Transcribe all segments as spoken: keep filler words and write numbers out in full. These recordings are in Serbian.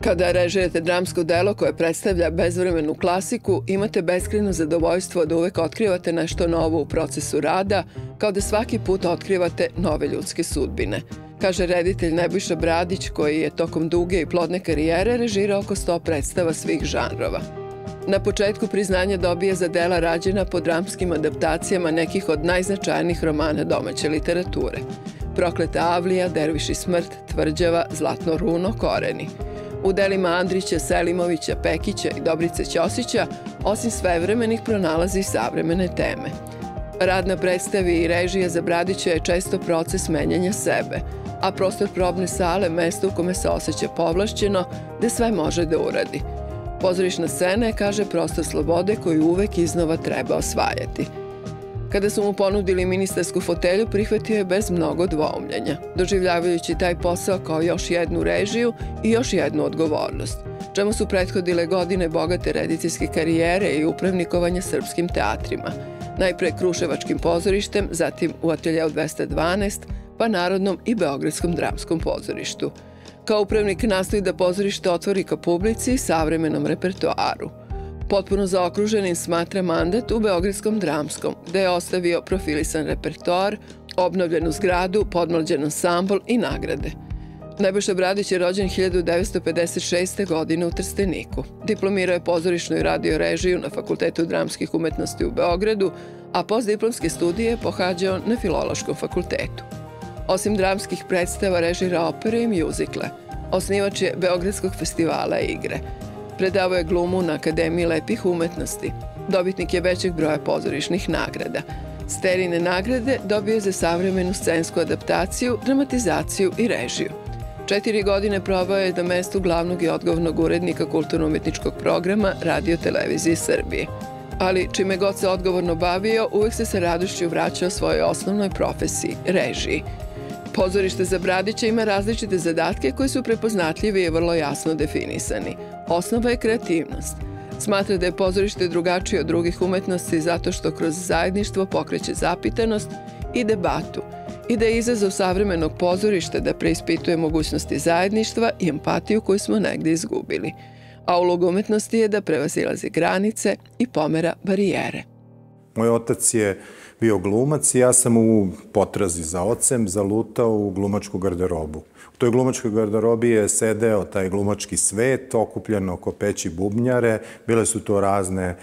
Kada režirate dramsko delo koje predstavlja bezvremenu klasiku, imate beskrajno zadovoljstvo da uvek otkrivate nešto novo u procesu rada, kao da svaki put otkrivate nove ljudske sudbine, kaže reditelj Nebojša Bradić, koji je tokom duge i plodne karijere režirao oko sto predstava svih žanrova. Na početku priznanja dobije za dela rađena po dramskim adaptacijama nekih od najznačajnijih romana domaće literature. Prokleta avlija, Derviš i smrt, Tvrđava, Zlatno runo, Koreni. U delima Andrića, Selimovića, Pekića i Dobrice Ćosića, osim svevremenih, pronalazi i savremene teme. Rad na predstavi i režija za Bradića je često proces menjanja sebe, a prostor probne sale mesto u kome se osjeća povlašćeno, gde sve može da uradi. Pozorišna scena je, kaže, prostor slobode koju uvek iznova treba osvajati. Kada su mu ponudili ministarsku fotelju, prihvatio je bez mnogo dvoumljenja, doživljavajući taj posao kao još jednu režiju i još jednu odgovornost, čemu su prethodile godine bogate rediteljske karijere i upravnikovanja srpskim teatrima, najpre Kruševačkim pozorištem, zatim u Ateljeu dvesta dvanaest, pa Narodnom i Beogradskom dramskom pozorištu. Kao upravnik nastoji da pozorište otvori ka publici i savremenom repertoaru. Potpuno zaokruženim smatra mandat u Beogradskom dramskom, gde je ostavio profilisan repertoar, obnovljenu zgradu, podmlađen ansambl i nagrade. Nebojša Bradić je rođen hiljadu devetsto pedeset šeste. godine u Trsteniku. Diplomirao je pozorišnu i radio režiju na Fakultetu dramskih umetnosti u Beogradu, a postdiplomske studije je pohađao na Filološkom fakultetu. Osim dramskih predstava, režira opere i mjuzikle. Osnivač je Beogradskog festivala igre. Predavao je glumu na Akademiji lepih umetnosti. Dobitnik je većeg broja pozorišnih nagrada. Sterine nagrade dobio je za savremenu scensku adaptaciju, dramatizaciju i režiju. Četiri godine probao je na mestu glavnog i odgovornog urednika kulturno-umetničkog programa Radio televizije Srbije. Ali čime god se odgovorno bavio, uvek se sa radošću vraćao svojoj osnovnoj profesiji, režiji. Pozorište za Bradića ima različite zadatke koji su prepoznatljivi i vrlo jasno definisani. Osnova je kreativnost. Smatra da je pozorište drugačije od drugih umetnosti zato što kroz zajedništvo pokreće zapitanost i debatu i da je izazov savremenog pozorišta da preispituje mogućnosti zajedništva i empatiju koju smo negde izgubili. A uloga umetnosti je da prevazilazi granice i pomera barijere. Moj otac je bio glumac i ja sam u potrazi za ocem zalutao u glumačku garderobu. U toj glumačkoj garderobi je sedeo taj glumački svet, okupljen oko peći bubnjare. Bile su to razne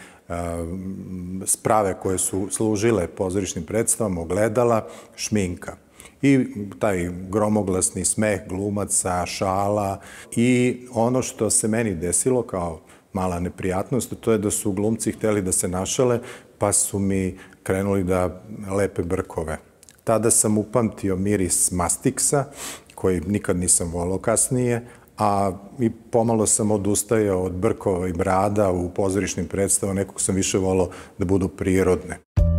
sprave koje su služile pozorišnim predstavama, ogledala, šminka. I taj gromoglasni smeh glumaca, šala i ono što se meni desilo kao mala neprijatnost, to je da su glumci hteli da se našale, pa su mi krenuli da lepe brkove. Tada sam upamtio miris mastiksa, koji nikad nisam volao kasnije, a i pomalo sam odustajao od brkova i brada u pozorišnim predstavama, nekog sam više volao da budu prirodne.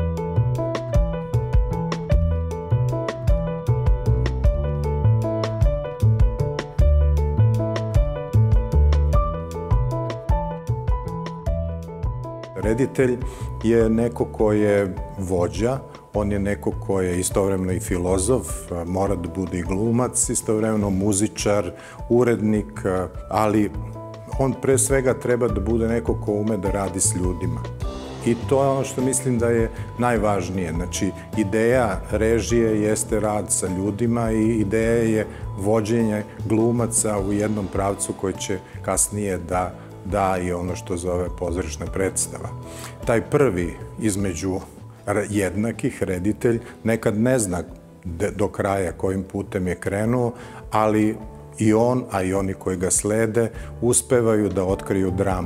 Reditelj je neko ko je vođa, on je neko ko je istovremeno i filozof, mora da bude i glumac, istovremeno muzičar, urednik, ali on pre svega treba da bude neko ko ume da radi s ljudima. I to je ono što mislim da je najvažnije. Znači, ideja režije jeste rad sa ljudima i ideja je vođenje glumaca u jednom pravcu koji će kasnije da da i ono što zove pozorišna predstava. Taj prvi između jednakih, reditelj, nekad ne zna do kraja kojim putem je krenuo, ali i on, a i oni koji ga slede, uspevaju da otkriju dramu.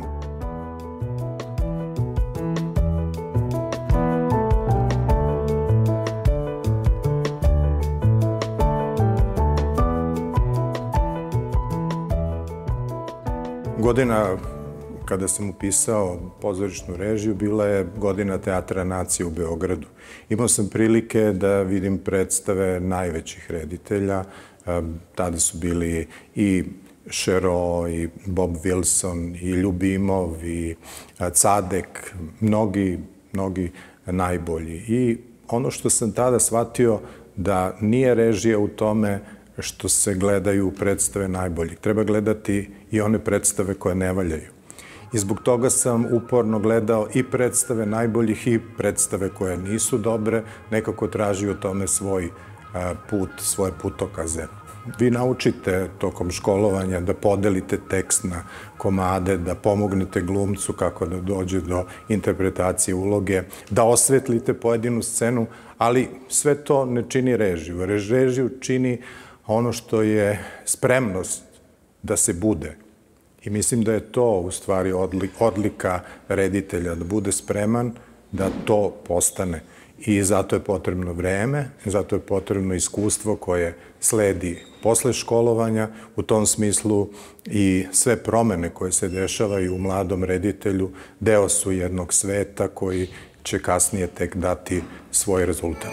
Godina kada sam upisao pozorišnu režiju bila je godina Teatra nacije u Beogradu. Imao sam prilike da vidim predstave najvećih reditelja. Tada su bili i Šero, i Bob Wilson, i Ljubimov, i Cadek, mnogi, mnogi najbolji. I ono što sam tada shvatio da nije režija u tome što se gledaju predstave najboljih. Treba gledati i one predstave koje ne valjaju. I zbog toga sam uporno gledao i predstave najboljih i predstave koje nisu dobre, nekako traži u tome svoj put, svoje putokaze. Vi naučite tokom školovanja da podelite tekst na komade, da pomognete glumcu kako da dođe do interpretacije uloge, da osvetlite pojedinu scenu, ali sve to ne čini režiju. Režiju čini ono što je spremnost da se bude. I mislim da je to u stvari odlika reditelja, da bude spreman da to postane. I zato je potrebno vreme, zato je potrebno iskustvo koje sledi posle školovanja. U tom smislu i sve promene koje se dešavaju u mladom reditelju deo su jednog sveta koji će kasnije tek dati svoj rezultat.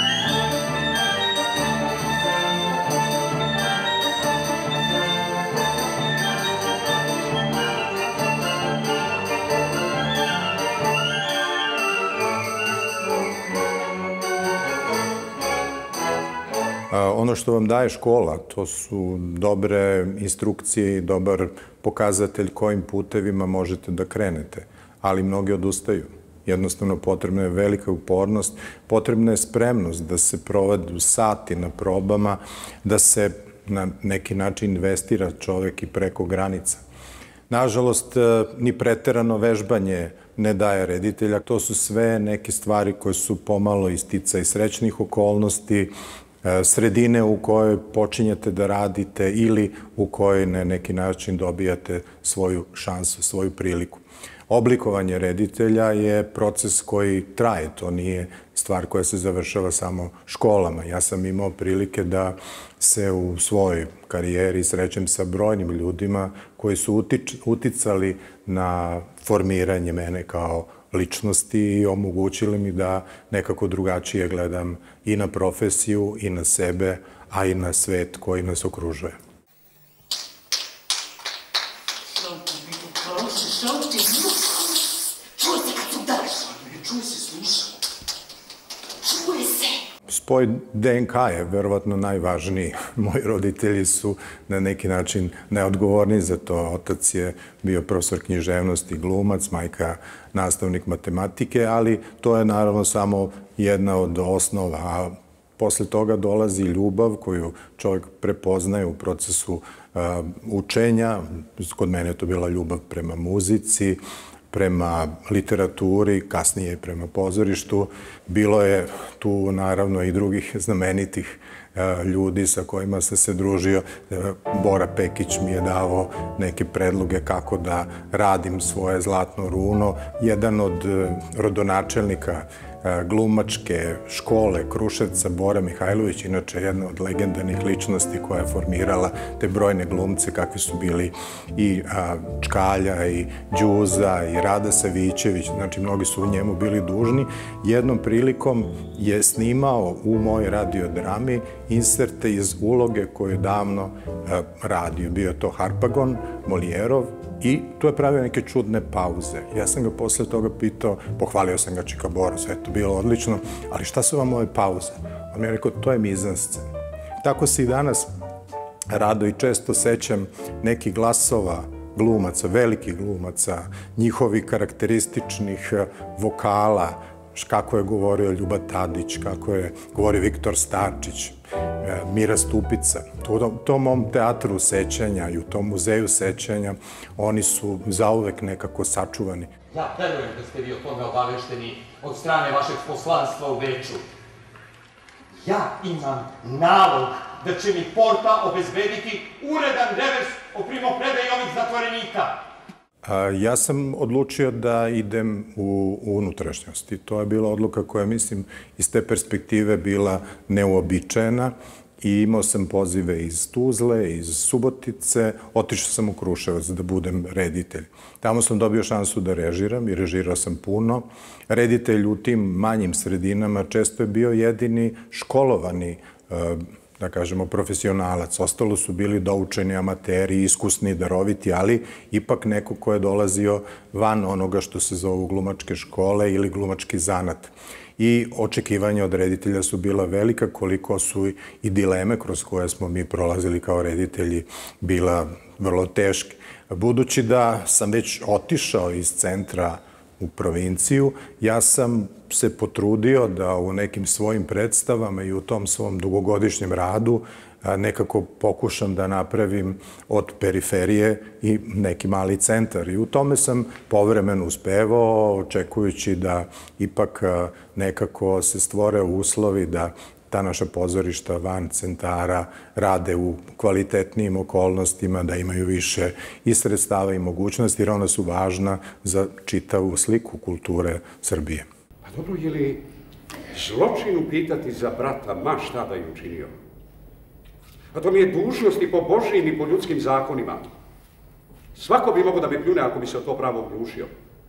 Ono što vam daje škola, to su dobre instrukcije i dobar pokazatelj kojim putevima možete da krenete, ali mnogi odustaju. Jednostavno potrebna je velika upornost, potrebna je spremnost da se provadu sati na probama, da se na neki način investira čovek i preko granica. Nažalost, ni preterano vežbanje ne daje reditelja. To su sve neke stvari koje su pomalo isticaj srećnih okolnosti, sredine u kojoj počinjete da radite ili u kojoj na neki način dobijate svoju šansu, svoju priliku. Oblikovanje reditelja je proces koji traje, to nije stvar koja se završava samo školama. Ja sam imao prilike da se u svojoj karijeri srećem sa brojnim ljudima koji su uticali na formiranje mene kao ličnosti i omogućili mi da nekako drugačije gledam i na profesiju, i na sebe, a i na svet koji nas okružuje. Čuje se kad se udaraš. Ne čuje se, slušam. Čuje se. Spoj de en ka je verovatno najvažniji. Moji roditelji su na neki način neodgovorni za to. Otac je bio profesor književnosti, glumac, majka nastavnik matematike, ali to je naravno samo jedna od osnova. A posle toga dolazi ljubav koju čovjek prepoznaje u procesu učenja. Kod mene je to bila ljubav prema muzici, prema literaturi, kasnije prema pozorištu. Bilo je tu naravno i drugih znamenitih ljudi sa kojima sam se družio. Bora Pekić mi je dao neke predloge kako da radim svoje zlatno runo. Jedan od rodonačelnika glumačke škole Kruševca, Bora Mihajlović, inače jedna od legendarnih ličnosti koja je formirala te brojne glumce kakvi su bili i Čkalja, i Đuza, i Rada Savićević, znači mnogi su u njemu bili dužni. Jednom prilikom je snimao u mojoj radiodrami inserte iz uloge koju je davno radio. Bio je to Harpagon, Molijerov, i tu je pravio neke čudne pauze. Ja sam ga posle toga pitao, pohvalio sam ga Čika Bora, sve je to bilo odlično, ali šta su vam ove pauze? On mi je rekao, to je mizanscena. Tako se i danas rado i često sećam nekih glasova glumaca, velikih glumaca, njihovih karakterističnih vokala, kako je govorio Ljuba Tadić, kako je govorio Viktor Starčić, Mira Stupica. U tom mom teatru sećanja i u tom muzeju sećanja oni su zauvek nekako sačuvani. Ja verujem da ste vi o tome obavešteni od strane vašeg poslanstva u Beču. Ja imam nalog da će mi Porta obezbediti uredan revers o primopredaji ovih zatvorenika. Ja sam odlučio da idem u unutrašnjosti. To je bila odluka koja, mislim, iz te perspektive bila neuobičajena i imao sam pozive iz Tuzle, iz Subotice, otišao sam u Kruševac da budem reditelj. Tamo sam dobio šansu da režiram i režirao sam puno. Reditelj u tim manjim sredinama često je bio jedini školovani da kažemo, profesionalac. Ostalo su bili doučeni amateri, iskusni, daroviti, ali ipak neko ko je dolazio van onoga što se zovu glumačke škole ili glumački zanat. I očekivanja od reditelja su bila velika, koliko su i dileme kroz koje smo mi prolazili kao reditelji bila vrlo teške. Budući da sam već otišao iz centra u provinciju, ja sam se potrudio da u nekim svojim predstavama i u tom svom dugogodišnjem radu nekako pokušam da napravim od periferije i neki mali centar. I u tome sam povremeno uspevao, očekujući da ipak nekako se stvore uslovi da ta naša pozorišta van centara rade u kvalitetnijim okolnostima, da imaju više i sredstava i mogućnosti, jer ona su važna za čitavu sliku kulture Srbije. A dobro, je li zločin upitati za brata ma šta da je učinio? A to mi je dužnost i po Božijim i po ljudskim zakonima. Svako bi mogao da me pljune ako bi se o to pravo oglušio.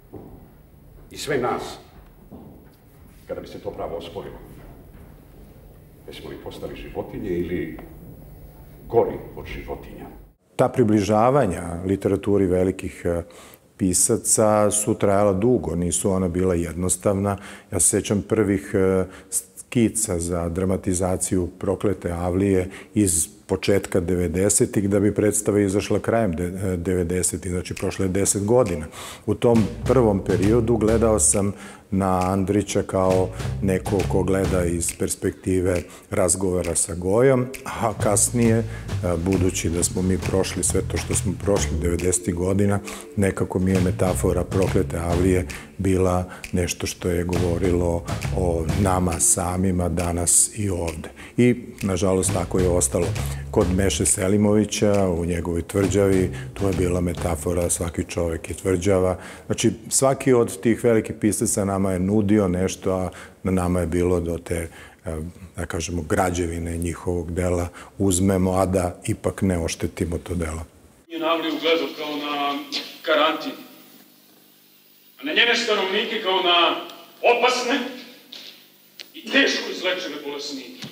I sve nas, kada bi se to pravo osporilo. Jesmo li postali životinje ili gori od životinja? Ta približavanja literaturi velikih pisaca su trajala dugo, nisu ona bila jednostavna. Ja se sećam prvih skica za dramatizaciju Proklete Avlije iz početka devedesetih, da bi predstava izašla krajem devedesetih, znači prošle deset godina. U tom prvom periodu gledao sam na Andrića kao neko ko gleda iz perspektive razgovora sa Gojom, a kasnije, budući da smo mi prošli sve to što smo prošli devedesetih godina, nekako mi je metafora Proklete Avlije bila nešto što je govorilo o nama samima danas i ovde. I, nažalost, tako je ostalo. Kod Meše Selimovića, u njegovoj Tvrđavi, tu je bila metafora svaki čovek je tvrđava. Znači, svaki od tih velikih pisaca nama je nudio nešto, a na nama je bilo do te, da kažemo, građevine njihovog dela uzmemo, a da ipak ne oštetimo to delo. Je na Avliju gledao kao na karantin, a na njene stanovnike kao na opasne i teško izlečene bolesnike,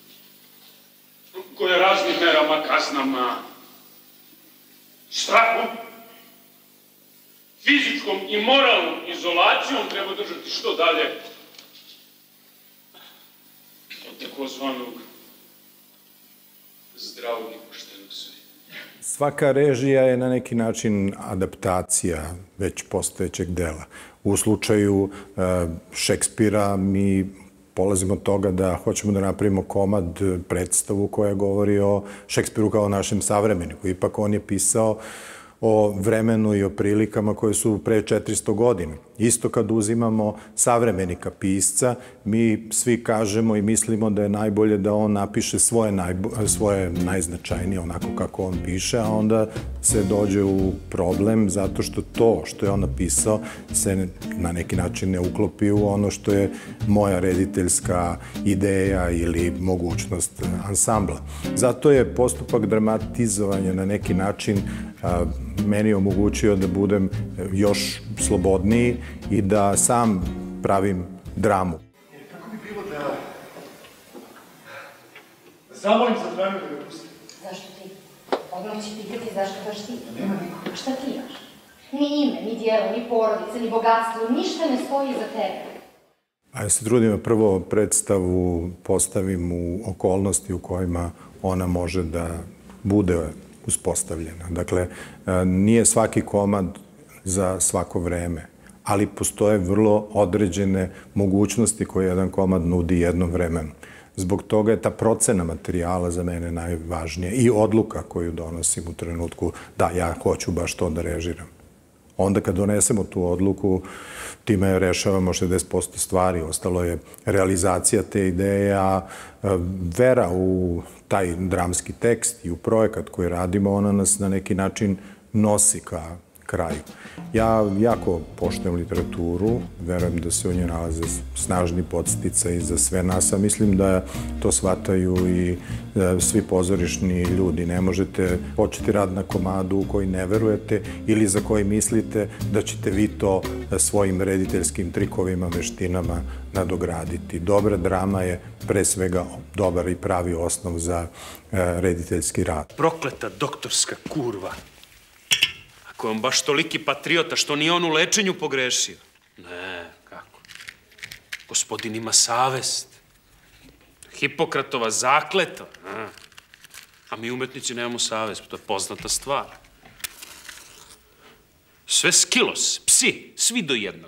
koje raznim merama, kaznama, strahom, fizičkom i moralnom izolacijom treba držati što dalje od takozvanog zdravog i poštenog sveta. Svaka režija je na neki način adaptacija već postojećeg dela. U slučaju Šekspira mi polazimo od toga da hoćemo da napravimo komad, predstavu koja govori o Šekspiru kao našem savremeniku. Ipak on je pisao o vremenu i o prilikama koje su pre četiristo godina. Isto kad uzimamo savremenika pisca, mi svi kažemo i mislimo da je najbolje da on napiše svoje, svoje najznačajnije onako kako on piše, a onda se dođe u problem zato što to što je on napisao se na neki način ne uklopi u ono što je moja rediteljska ideja ili mogućnost ansambla. Zato je postupak dramatizovanja na neki način meni omogućio da budem još slobodniji i da sam pravim dramu. Kako bi bilo da zamolim za Franu da ga pusti? Zašto ti? Odmah će pitati zašto baš ti. Nema niko. A šta ti imaš? Ni ime, ni dijelo, ni porodice, ni bogatstvo, ništa ne stoji za tebe. A ja se trudim da prvo predstavu postavim u okolnosti u kojima ona može da bude uspostavljena. Dakle, nije svaki komad za svako vreme, ali postoje vrlo određene mogućnosti koje jedan komad nudi jednom vremenu. Zbog toga je ta procena materijala za mene najvažnija i odluka koju donosim u trenutku da ja hoću baš to da režiram. Onda kad donesemo tu odluku, time rešavamo šezdeset posto stvari, ostalo je realizacija te ideje, a vera u taj dramski tekst i u projekat koji radimo, ona nas na neki način nosi ka, kraju. Ja jako poštujem literaturu, verujem da se u njoj nalaze snažni podsticaj za sve nas, a mislim da to shvataju i svi pozorišni ljudi. Ne možete početi rad na komadu u koji ne verujete ili za koji mislite da ćete vi to svojim rediteljskim trikovima, veštinama nadograditi. Dobra drama je pre svega dobar i pravi osnov za rediteljski rad. Prokleta doktorska kurva. Ako je on baš toliki patriota, što nije on u lečenju pogrešio? Ne, kako? Gospodin ima savest. Hipokratova zakleta. A, a mi umetnici nemamo savest, to je poznata stvar. Sve skilos, psi, svi do jednog.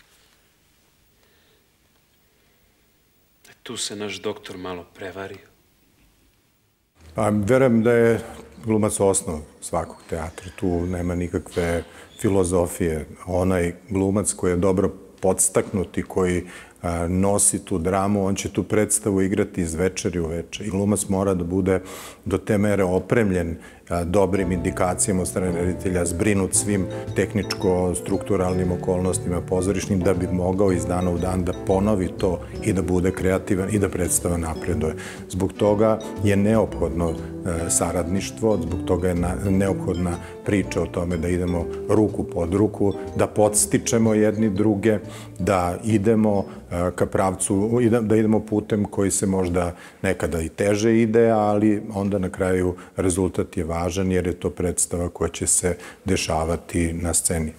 E, tu se naš doktor malo prevario. Pa, verujem da je glumac osnov svakog teatra. Tu nema nikakve filozofije. Onaj glumac koji je dobro podstaknuti, koji nosi tu dramu, on će tu predstavu igrati iz večeri u večer. I glumac mora da bude do te mere opremljen dobrim indikacijama od strane reditelja, zbrinut svim tehničko-strukturalnim okolnostima pozorišnim da bi mogao iz dana u dan da ponovi to i da bude kreativan i da predstava napreduje. Zbog toga je neophodno saradništvo, zbog toga je neophodna priča o tome da idemo ruku pod ruku, da podstičemo jedni druge, da idemo ka pravcu, da idemo putem koji se možda nekada i teže ide, ali onda na kraju rezultat je važan jer je to predstava koja će se dešavati na sceni.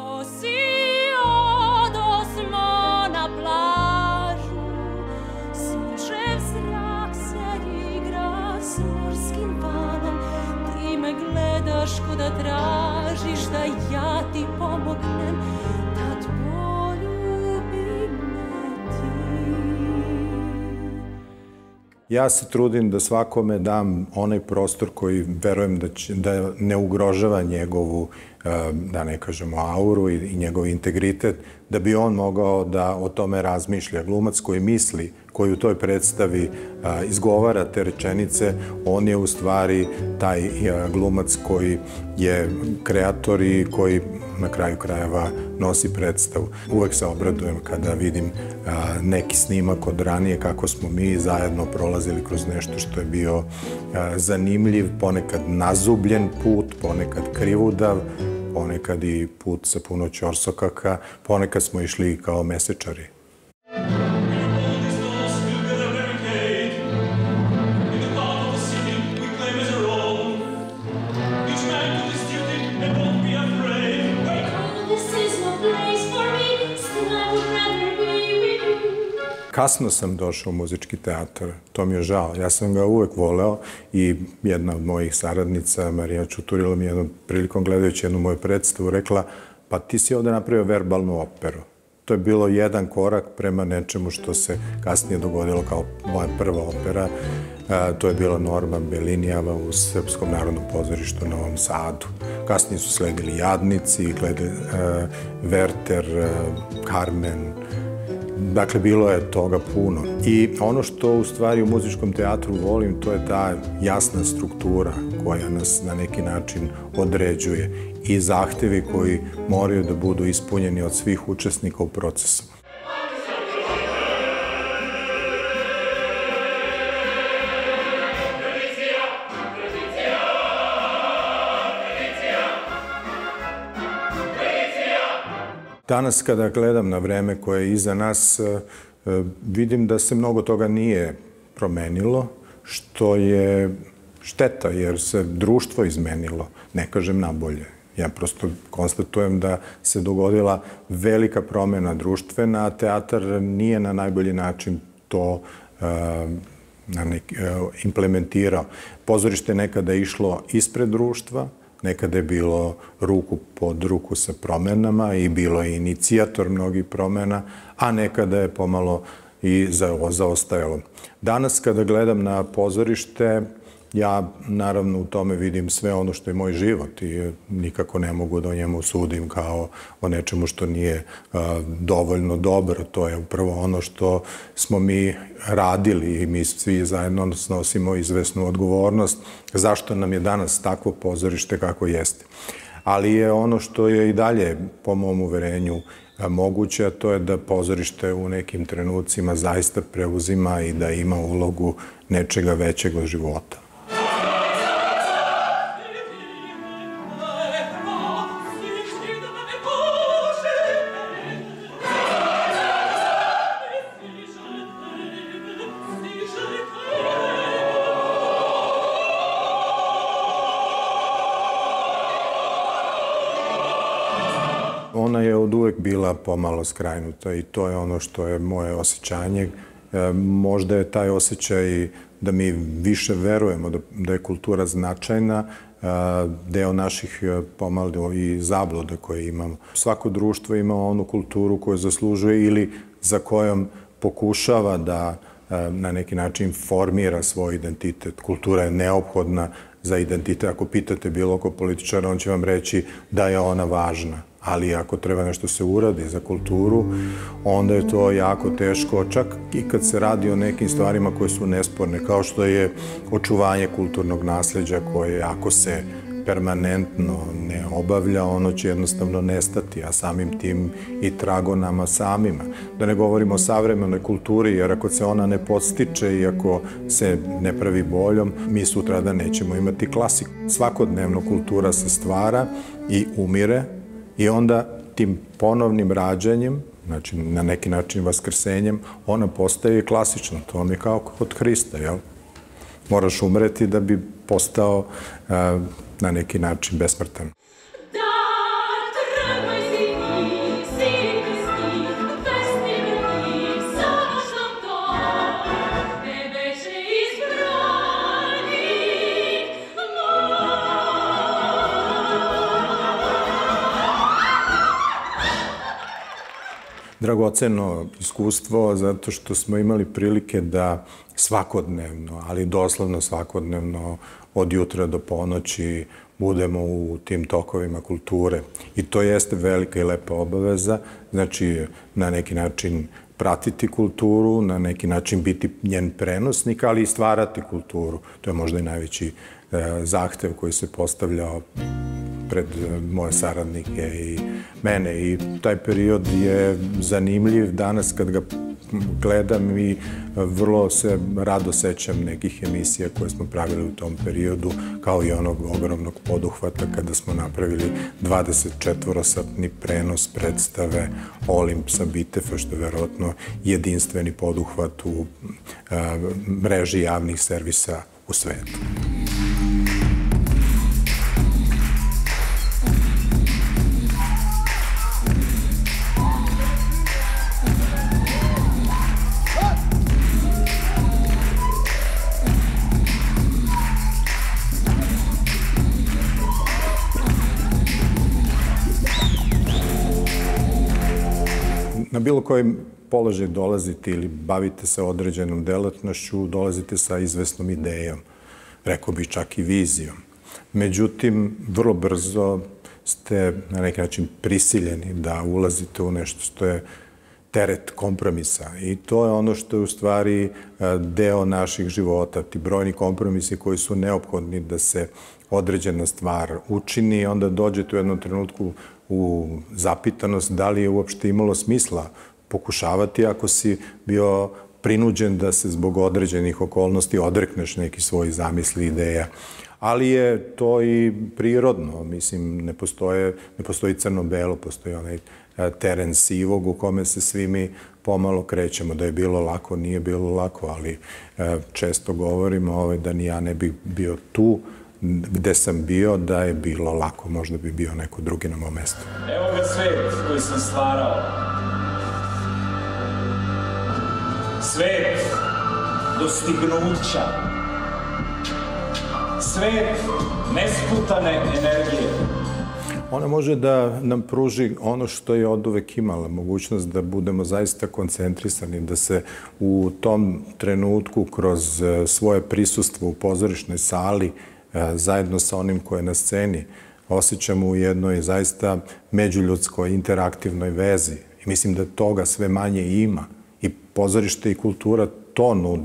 Ko da tražiš da ja ti pomognem, tad poljubi me ti. Ja se trudim da svakome dam onaj prostor koji verujem da, će, da ne ugrožava njegovu, da ne kažemo, auru i, i njegov integritet, da bi on mogao da o tome razmišlja. Glumac koji misli, koji u toj predstavi a, izgovara te rečenice, on je u stvari taj a, glumac koji je kreator i koji na kraju krajeva nosi predstavu. Uvek se obradujem kada vidim a, neki snimak od ranije kako smo mi zajedno prolazili kroz nešto što je bio a, zanimljiv, ponekad nazubljen put, ponekad krivudav, ponekad i put sa puno ćorsokaka, ponekad smo išli kao mesečari. Kasno sam došao u muzički teatar, to mi je žao. Ja sam ga uvek voleo i jedna od mojih saradnica, Marija Čuturilo, mi jednom prilikom gledajući jednu moju predstavu rekla, pa ti si ovde napravio verbalnu operu. To je bilo jedan korak prema nečemu što se kasnije dogodilo kao moja prva opera. To je bila Norma Belinijeva u Srpskom narodnom pozorištu u Novom Sadu. Kasnije su sledili Jadnici, Werther, Carmen. Dakle, bilo je toga puno. I ono što u stvari u muzičkom teatru volim, to je ta jasna struktura koja nas na neki način određuje i zahtevi koji moraju da budu ispunjeni od svih učesnika u procesu. Danas kada gledam na vreme koje je iza nas, vidim da se mnogo toga nije promenilo, što je šteta jer se društvo izmenilo, ne kažem nabolje. Ja prosto konstatujem da se dogodila velika promena društvena, a teatar nije na najbolji način to implementirao. Pozorište je nekada išlo ispred društva, nekada je bilo ruku pod ruku sa promenama i bilo je inicijator mnogih promena, a nekada je pomalo i zaostajalo. Danas kada gledam na pozorište, ja naravno u tome vidim sve ono što je moj život i nikako ne mogu da o njemu sudim kao o nečemu što nije dovoljno dobro. To je upravo ono što smo mi radili i mi svi zajedno snosimo izvesnu odgovornost zašto nam je danas takvo pozorište kako jeste. Ali je ono što je i dalje, po mom uverenju, moguće, a to je da pozorište u nekim trenucima zaista preuzima i da ima ulogu nečega većeg od života. Ona je od uvek bila pomalo skrajnuta i to je ono što je moje osjećanje. E, možda je taj osjećaj da mi više verujemo da, da je kultura značajna, e, deo naših pomalo i zabluda koje imamo. Svako društvo ima onu kulturu koju zaslužuje ili za kojom pokušava da e, na neki način formira svoj identitet. Kultura je neophodna za identitet. Ako pitate bilo ko političara, on će vam reći da je ona važna. Ali ako treba nešto se uradi za kulturu, onda je to jako teško, čak i kad se radi o nekim stvarima koje su nesporne, kao što je očuvanje kulturnog nasleđa koje ako se permanentno ne obavlja, ono će jednostavno nestati, a samim tim i trago nama samima. Da ne govorimo o savremenoj kulturi, jer ako se ona ne podstiče i ako se ne pravi boljom, mi sutra da nećemo imati klasiku. Svakodnevno kultura se stvara i umire, i onda tim ponovnim rađanjem, znači na neki način vaskrsenjem, ona postaje klasična. To vam je kao kod Hrista, jel? Moraš umreti da bi postao na neki način besmrtan. Dragoceno iskustvo zato što smo imali prilike da svakodnevno, ali doslovno svakodnevno od jutra do ponoći budemo u tim tokovima kulture. I to jeste velika i lepa obaveza, znači na neki način pratiti kulturu, na neki način biti njen prenosnik, ali i stvarati kulturu. To je možda i najveći zahtev koji se postavljao pred moje saradnike i mene. I taj period je zanimljiv danas kad ga gledam i vrlo se rado sećam nekih emisija koje smo pravili u tom periodu, kao i onog ogromnog poduhvata kada smo napravili dvadesetčetvorosatni prenos predstave Olimp sa Bitefa, što je verovatno jedinstveni poduhvat u mreži javnih servisa u svetu. Na bilo koji položaj dolazite ili bavite se određenom delatnošću, dolazite sa izvesnom idejom, rekao bih čak i vizijom. Međutim, vrlo brzo ste na neki način prisiljeni da ulazite u nešto što je teret kompromisa. I to je ono što je u stvari deo naših života, ti brojni kompromisi koji su neophodni da se određena stvar učini i onda dođete u jednom trenutku u zapitanost da li je uopšte imalo smisla pokušavati ako si bio prinuđen da se zbog određenih okolnosti odrekneš neki svoj zamisli, ideja. Ali je to i prirodno, mislim, ne postoje, ne postoji crno-belo, postoji onaj teren sivog u kome se svi mi pomalo krećemo. Da je bilo lako, nije bilo lako, ali često govorimo da ni ja ne bih bio tu gde sam bio, da je bilo lako, možda bi bio neko drugi na mom mestu. Evo ga svet koji sam stvarao. Svet dostignuća. Svet nesputane energije. Ona može da nam pruži ono što je od uvek imala, mogućnost da budemo zaista koncentrisani, da se u tom trenutku kroz svoje prisustvo u pozorišnoj sali zajedno sa onim koje je na sceni osjećamo u jednoj zaista međuljudskoj interaktivnoj vezi. I mislim da toga sve manje ima. I pozorište i kultura to nudi.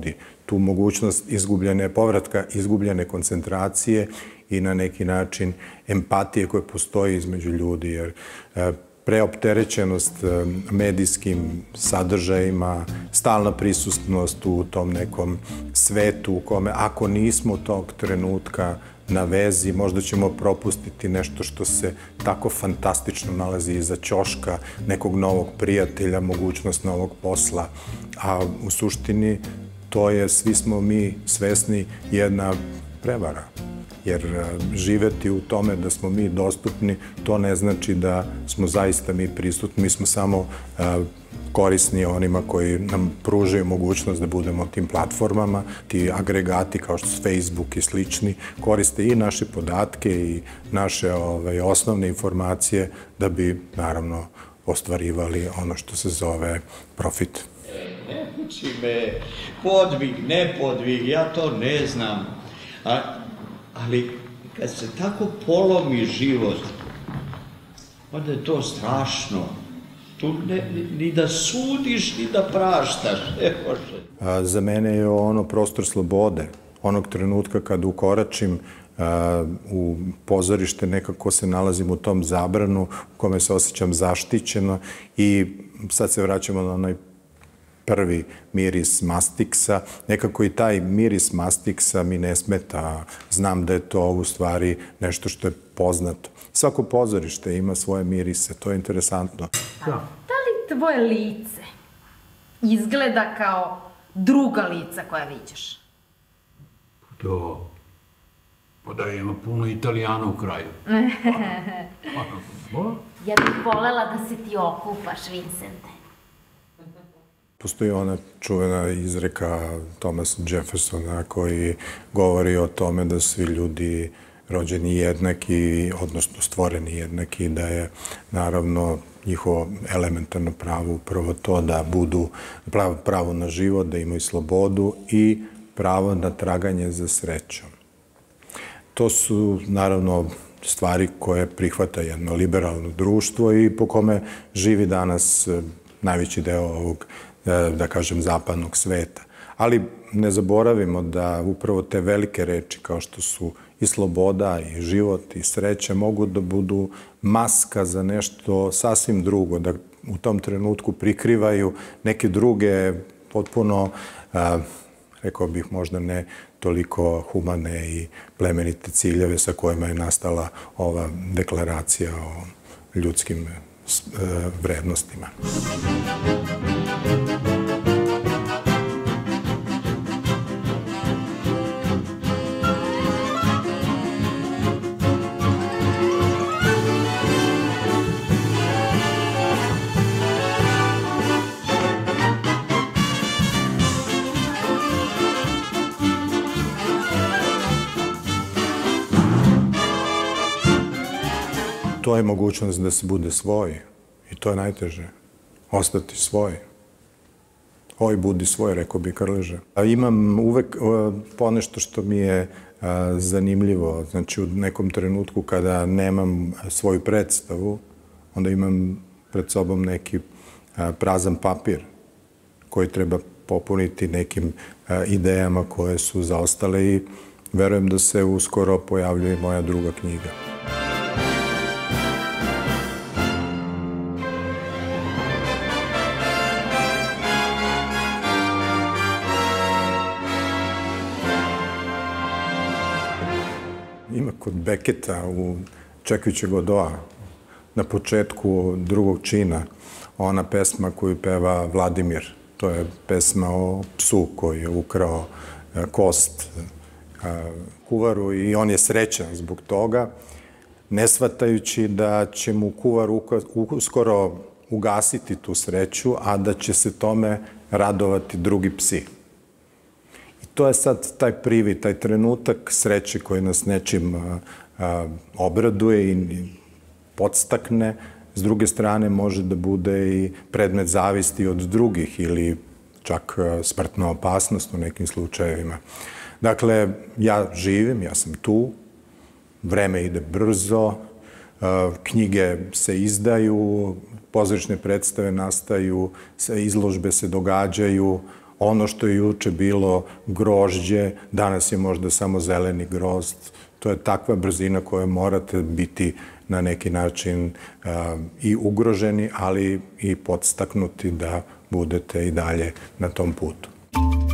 tu mogućnost izgubljene povratka, izgubljene koncentracije i na neki način empatije koje postoji između ljudi, jer preopterećenost medijskim sadržajima, stalna prisutnost u tom nekom svetu u kome ako nismo tog trenutka na vezi, možda ćemo propustiti nešto što se tako fantastično nalazi iza ćoška, nekog novog prijatelja, mogućnost novog posla. A u suštini to je, svi smo mi svesni, jedna prevara. Jer živeti u tome da smo mi dostupni, to ne znači da smo zaista mi prisutni. Mi smo samo korisni onima koji nam pružaju mogućnost da budemo tim platformama. Ti agregati kao što su Facebook i slični koriste i naše podatke i naše osnovne informacije da bi, naravno, ostvarivali ono što se zove profit. Ne uči me, podvig, ne podvig, ja to ne znam. Ali kad se tako polomi život, onda je to strašno. Tu ni da sudiš, ni da praštaš, ne može. Za mene je ono prostor slobode. Onog trenutka kad ukoračim u pozorište, nekako se nalazim u tom zabranu u kome se osjećam zaštićeno i sad se vraćamo na onaj prvi miris mastiksa. Nekako i taj miris mastiksa mi ne smeta. Znam da je to u stvari nešto što je poznato. Svako pozorište ima svoje mirise, to je interesantno. Da li tvoje lice izgleda kao druga lica koja viđaš? Da. Pa da ima puno Italijana u kraju. Ja bih volela da se ti okupaš, Vincente. Postoji ona čuvena izreka Thomasa Jeffersona koji govori o tome da svi ljudi rođeni jednaki, odnosno stvoreni jednaki, da je naravno njihovo elementarno pravo upravo to da budu pravo na život, da imaju slobodu i pravo na traganje za srećom. To su naravno stvari koje prihvata jedno liberalno društvo i po kome živi danas najveći deo ovog, da kažem, zapadnog sveta. Ali ne zaboravimo da upravo te velike reči kao što su i sloboda, i život, i sreća mogu da budu maska za nešto sasvim drugo, da u tom trenutku prikrivaju neke druge potpuno, rekao bih, možda ne toliko humane i plemenite ciljeve sa kojima je nastala ova deklaracija o ljudskim vrednostima. To je mogućnost da se bude svoj i to je najteže. Ostati svoj. Oj, budi svoj, rekao bi Krleža. Imam uvek ponešto što mi je zanimljivo. Znači, u nekom trenutku kada nemam svoju predstavu, onda imam pred sobom neki prazan papir koji treba popuniti nekim idejama koje su zaostale i verujem da se uskoro pojavljuje moja druga knjiga. Ima kod Beketa u Čekajući Godoa na početku drugog čina ona pesma koju peva Vladimir. To je pesma o psu koji je ukrao kost kuvaru i on je srećan zbog toga, ne shvatajući da će mu kuvar uskoro ugasiti tu sreću, a da će se tome radovati drugi psi. To je sad taj privid, taj trenutak sreće koji nas nečim obraduje i podstakne. S druge strane može da bude i predmet zavisti od drugih ili čak smrtna opasnost u nekim slučajevima. Dakle, ja živim, ja sam tu, vreme ide brzo, knjige se izdaju, pozorišne predstave nastaju, izložbe se događaju, ono što je juče bilo grožđe, danas je možda samo zeleni grozd. To je takva brzina koja morate biti na neki način i ugroženi, ali i podstaknuti da budete i dalje na tom putu.